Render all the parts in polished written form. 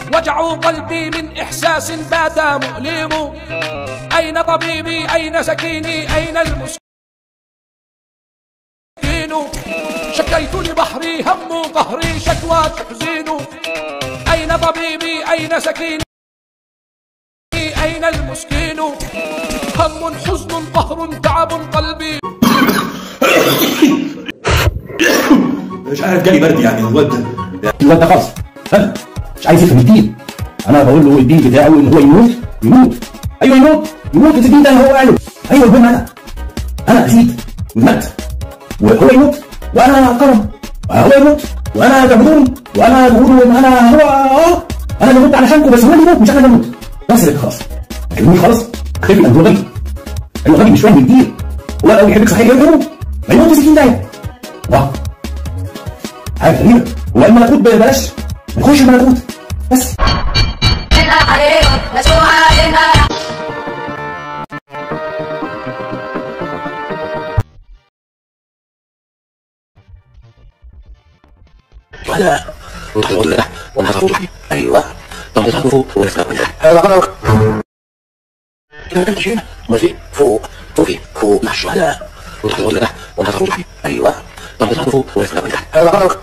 وجع قلبي من إحساس بات مؤلم. أين طبيبي أين سكيني أين المسكين؟ شكيت لبحري هم قهري شكوى تحزين. أين طبيبي أين سكيني أين المسكين؟ هم حزن قهر تعب قلبي. مش عارف جالي برد يعني الواد ده خلاص فاهم مش عايز يفهم الدين. انا بقول له الدين بتاعه ان هو يموت ايوه يموت الدين ده هو قاله ايوه. المهم انا ازيد ومات وهو يموت وانا كرم هو يموت وانا تعبدوني وانا بقول ان انا بموت علشانكم بس هو اللي يموت مش انا اللي اموت بس كده خلاص. لكن خلاص خلي هو غبي ايوه غبي مش فاهم الدين. هو لو بيحبك صحيح يموت ما يموتش 60 دقيقه. واه حاجه غريبه. هو الملكوت بلاش نخش الملكوت بس. ايوه طب تصرفوا هذا غلط. ماشي فوق مع الشهداء ايوه طب تصرفوا هذا غلط.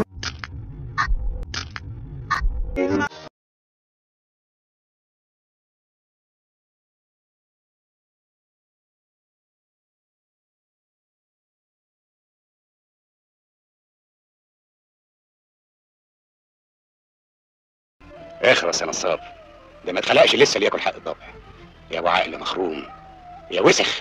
اخرس يا نصاب، ده ما اتخلقش لسه لياكل حق الضبع. يا ابو عقل مخروم يا وسخ.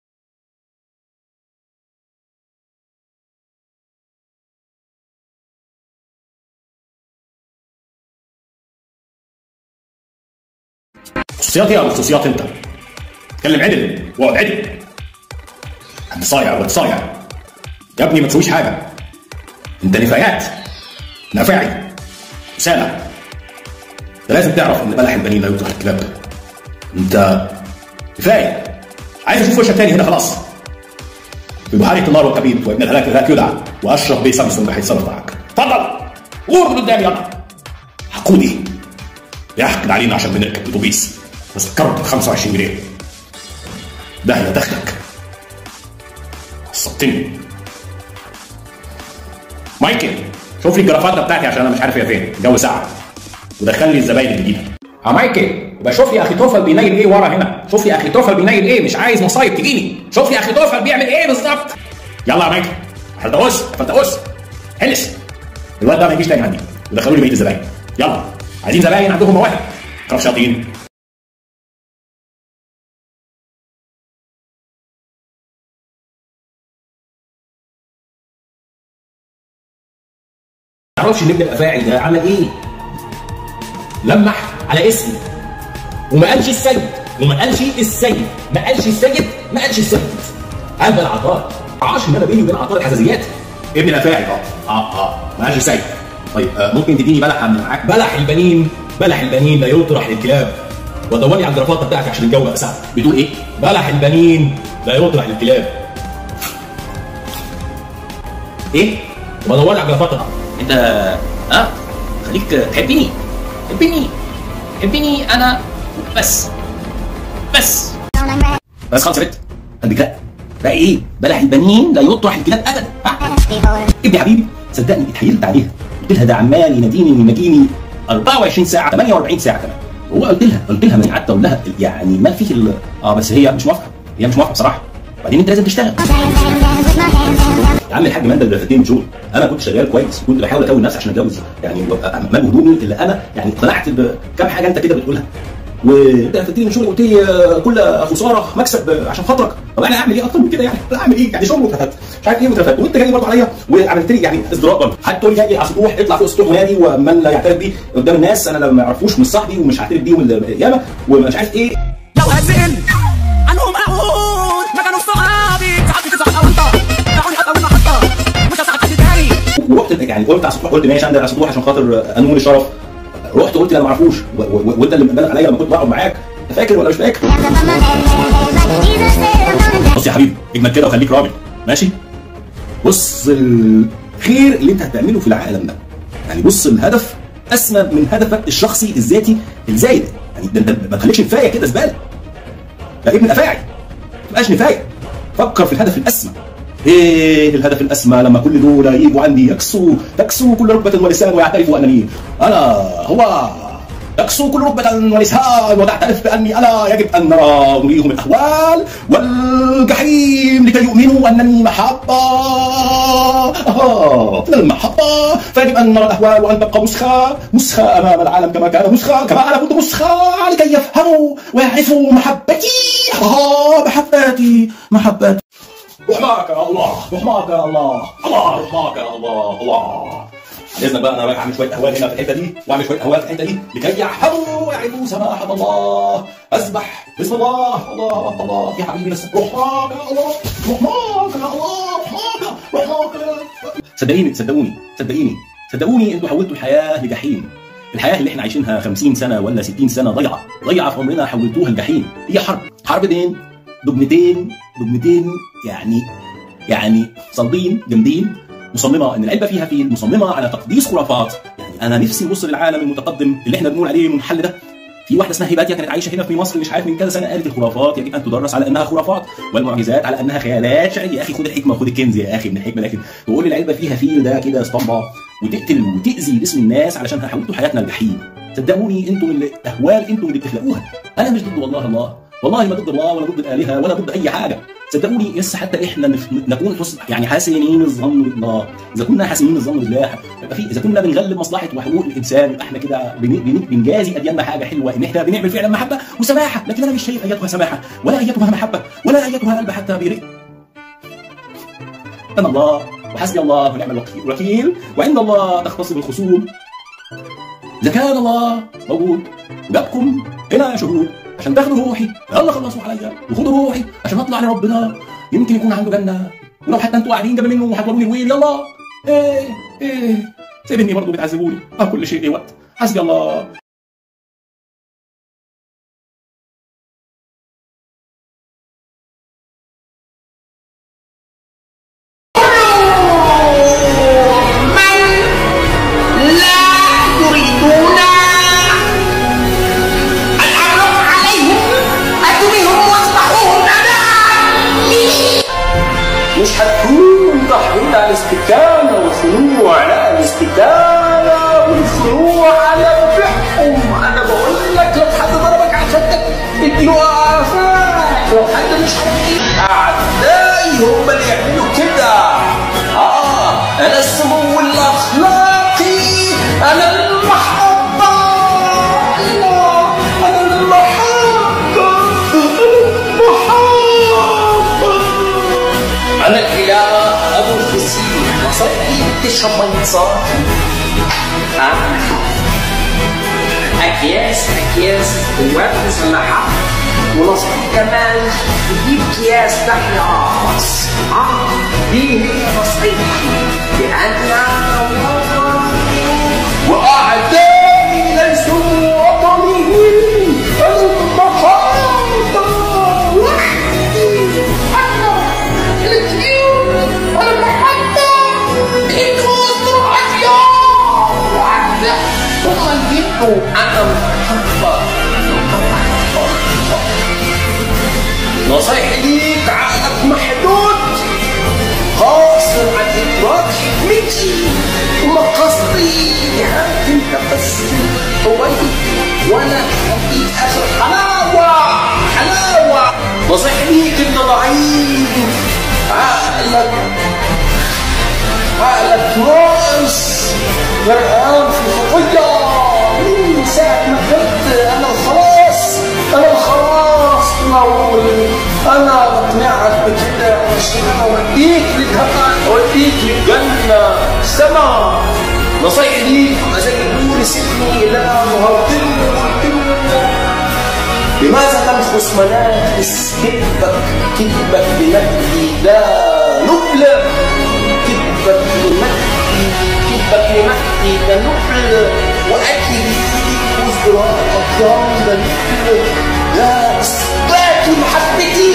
خصوصيات ايه يا خصوصيات؟ انت اتكلم عدل واقعد عدل. انت صايع وتصايع يا ابني ما تسويش حاجه. انت نفايات نفاعي رساله. ده لازم تعرف ان بلح البنين لا يطرح الكلاب. انت كفايه عايز اشوف وشك تاني هنا خلاص. في بحيره النار والكبيد وابن الهلاك الهلاك يدعى واشرف بيه سامسونج هيتصرف معاك. اتفضل غور قدامي يلا. حقودي يحقد علينا عشان بنركب اتوبيس بس كرت ب 25 جنيه. ده يا دخلك صدتني. مايكل شوف لي الجرافات بتاعتي عشان انا مش عارف هي فين. الجو ساعه ودخل لي الزباين الجديده. يا مايكل يبقى شوف لي اخي توفل بينيل ايه ورا هنا. شوف لي اخي توفل بينيل ايه. مش عايز مصايب تجيني. شوف لي اخي توفل بيعمل ايه بالظبط. يلا يا مايكل فلتقوس حلس. الواد ده ما يجيش تاني عندي ودخلوا لي بقيه الزباين. يلا عايزين زباين عندهم مواهب كرف شاطين. ما تعرفش ان ابن الافاعي ده عمل ايه؟ لمح على اسمي وما قالش السيد ما قالش السيد قال العطار. ما عرفش ان انا بيني وبين عطار الحساسيات. ابن الافاعي ما قالش السيد. طيب ممكن تديني بلح من معاك؟ بلح البنين لا يطرح للكلاب. ودورني على الجرافات بتاعتك عشان الجو بقى ساعه. بتقول ايه؟ بلح البنين لا يطرح للكلاب. ايه؟ بدورني على الجرافات بتاعتك. انت خليك تحبني انا بس خلاص يا بنت قلبك لا بقى ايه؟ بلح البنين لا يطرح الكلاب ابدا. ابني حبيبي صدقني اتحيلت عليها. قلت لها ده عمال يناديني ويناديني 24 ساعه 48 ساعه كمان. هو قلت لها من قعدت اقول لها يعني ما فيش بس هي مش موافقه بصراحه. وبعدين انت لازم تشتغل يا عم الحاج. ما انت اللي لفتني من شغل. انا كنت شغال كويس كنت بحاول اكون نفسي عشان اتجوز يعني وابقى مال هدومي اللي انا يعني اقتنعت بكام حاجه انت كده بتقولها. وانت لفتني من شغل قلت لي كل خساره مكسب عشان خاطرك. طب انا اعمل ايه اكتر من كده يعني؟ اعمل ايه يعني؟ شغل واترفدت مش عارف ايه واترفدت وانت جاي برضه عليا وعملت لي يعني ازدراء برضه. حتى تقول لي جاي على السطوح اطلع فوق السطوح ونادي ومن لا يعترف بيه قدام الناس انا ما يعرفوش مش صاحبي ومش هعترف بيهم ياما ومش عارف ايه. لو هزقل عنهم اقول ما كانوا صحابي صحابي تزعل او انت دعوني اطول محطه مش هساعد حد تاني. ورحت يعني قلت على السطوح قلت ماشي انزل على السطوح عشان خاطر قانون الشرف. رحت قلت انا ما اعرفوش وانت اللي مبلغ عليا لما كنت بقعد معاك. انت فاكر ولا مش فاكر؟ بص يا حبيبي اجمل كده وخليك راجل ماشي. بص الخير اللي انت هتعمله في العالم ده يعني. بص الهدف اسمى من هدفك الشخصي الذاتي الزايد. يعني ده انت ما تخليكش نفايه كده زباله. يا ابن افاعي ما تبقاش نفايه، فكر في الهدف الاسمى. ايه الهدف الاسمى؟ لما كل دول يجوا عندي تكسو كل ركبه ولسان ويعترفوا انني انا هو، تكسو كل ركبة ولسان وتعترف بأني أنا، يجب أن نريهم الأهوال والجحيم لكي يؤمنوا أنني محبة. من المحبة فيجب أن نرى الأهوال وأن تبقى مسخة أمام العالم كما كان مسخة، كما أنا كنت مسخة، لكي يفهموا ويعرفوا محبتي. محبتي رحماك يا الله، رحماك يا الله، رحماك يا الله. باذن بقى انا رايح اعمل شويه اهوال هنا في الحته دي واعمل شويه اهوال في الحته دي لكي يعرفوا ويعرفوا سماحه الله. اسبح بسم الله، الله يا حبيبي، بس رحماك يا الله، رحماك يا الله، رحماك يا الله. صدقوني انتوا حولتوا الحياه لجحيم. الحياه اللي احنا عايشينها 50 سنه ولا 60 سنه ضيعه في عمرنا، حولتوها لجحيم. هي حرب دين دجمتين يعني صلبين جامدين، مصممه ان العلبه فيها فيل، مصممه على تقديس خرافات. يعني انا نفسي نبص للعالم المتقدم اللي احنا بنقول عليه منحل ده. في واحده اسمها هيباتيا كانت عايشه هنا في مصر مش عارف من كذا سنه، قالت الخرافات يجب ان تدرس على انها خرافات، والمعجزات على انها خيالات شعريه. يا اخي خد الحكمه وخد الكنز يا اخي من الحكمه، لكن تقول لي العلبه فيها فيل ده كده اسطمبه وتقتل وتاذي جسم الناس علشان حولتوا حياتنا لجحيم. صدقوني انتم الاهوال انتم اللي بتخلقوها. انا مش ضد والله ما ضد الله ولا ضد الالهه ولا ضد اي حاجه. صدقوني لسه حتى احنا نكون حاسمين الظن بالله. اذا كنا حاسمين الظن بالله يبقى اذا كنا بنغلب مصلحه وحقوق الانسان يبقى احنا كده بنجازي ادياننا حاجه حلوه، ان احنا بنعمل فعلا محبه وسماحه. لكن انا مش شايف ايتها سماحه ولا ايتها محبه ولا ايتها قلب حتى بيرق. انا الله وحسبي الله ونعم الوكيل، وعند الله تختصم الخصوم. اذا كان الله موجود وجابكم هنا يا شهود عشان تاخدوا روحي، يلا خلصوا عليا وخدوا روحي عشان اطلع لربنا، يمكن يكون عنده جنه، ولو حتى انتوا قاعدين جنب منه وهتوروني الويل يلا سيبني برضه بتعذبوني. كل شيء ليه وقت. حسبي الله. مش هتكون تحويل على الاستكانة والخنوع، لا الاستكانة والخنوع على ربحهم. أنا بقول لك لو حد ضربك عشان اديله عافاك، لو حد مش هتجيب أعدائي هم اللي يعملوا كده. أنا السمو الأخلاقي، أنا المحبة، أنا المحبة، أنا الإله أبو الفسيح، نصيحتي تشرب مية صافي. أكياس الواد مسلحة، ونصيحتي كمان تجيب أكياس لحم راس. دي هي نصيحتي، لأن وأعدائي ليسوا وطنيين. المحبة وحدي، أنا المحبة انتوا استرعاتيا وعداء هم الجنوا. أنا المحبة. نصيحتي ليك عقلك محدود، قاصر عن إدراك حكمتي ومقاصدي. أنت بس هويت وأنا أديك آخر حلاوة. نصيحتي ليك أنت ضعيف، عقلك راس غرقان في الخطية. من ساعة ما كنت أنا الخلاص أنا بقنعك بكده عشان أنا أوديك للهبة، أوديك للجنة السما. نصيحتي ليك زي النور سيبني اللي أنا ظهرتله لماذا تنخس مناخس كذبك بمجدي لا نبلغ، كذبك بمجدي لا نبلغ، وأكل وزراء أطيان لا نبلغ. لا إثبات محبتي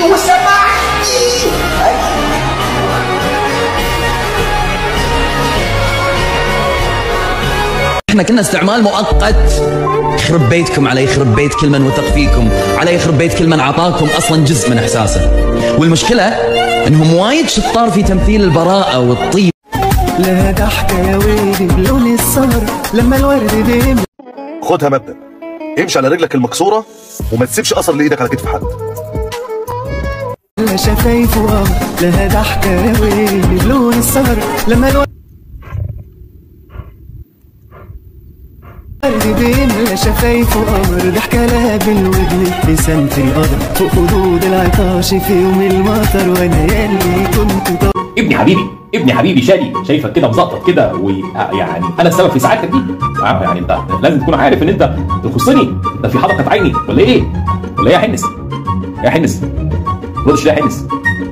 وسماحتي. احنا كنا استعمال مؤقت. يخرب بيتكم على يخرب بيت كل من وثق فيكم، على يخرب بيت كل من عطاكم اصلا جزء من احساسه. والمشكله انهم وايد شطار في تمثيل البراءه والطيب. لا ضحكه يا ويلي بلون السهر لما الورد بيم. خدها مبدأ، امشي على رجلك المكسوره وما تسيبش اثر لايدك على كتف حد. لا شفايف وقمر، لا ضحكه يا ويلي بلون السهر لما الورد بيملى شفايف وقمر، ضحكة لها بالودن ابتسامة القدر فوق خدود العطاش في يوم المطر، وانا ياللي كنت ابني حبيبي شادي، شايفك كده مزقطط كده، ويعني انا السبب في سعادتك دي. يعني انت لازم تكون عارف ان انت تخصني، انت في حدقة عيني ولا ايه؟ ولا ايه يا حنس؟ يا حنس ردش ليه يا حنس؟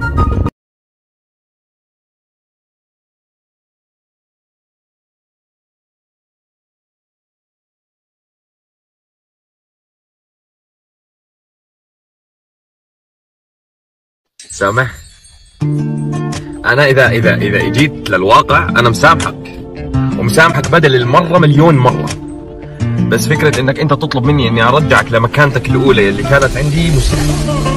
سامح، أنا إذا جيت للواقع أنا مسامحك، ومسامحك بدل المرة مليون مرة. بس فكرة إنك أنت تطلب مني إني أرجعك لمكانتك الأولى اللي كانت عندي مستحيل.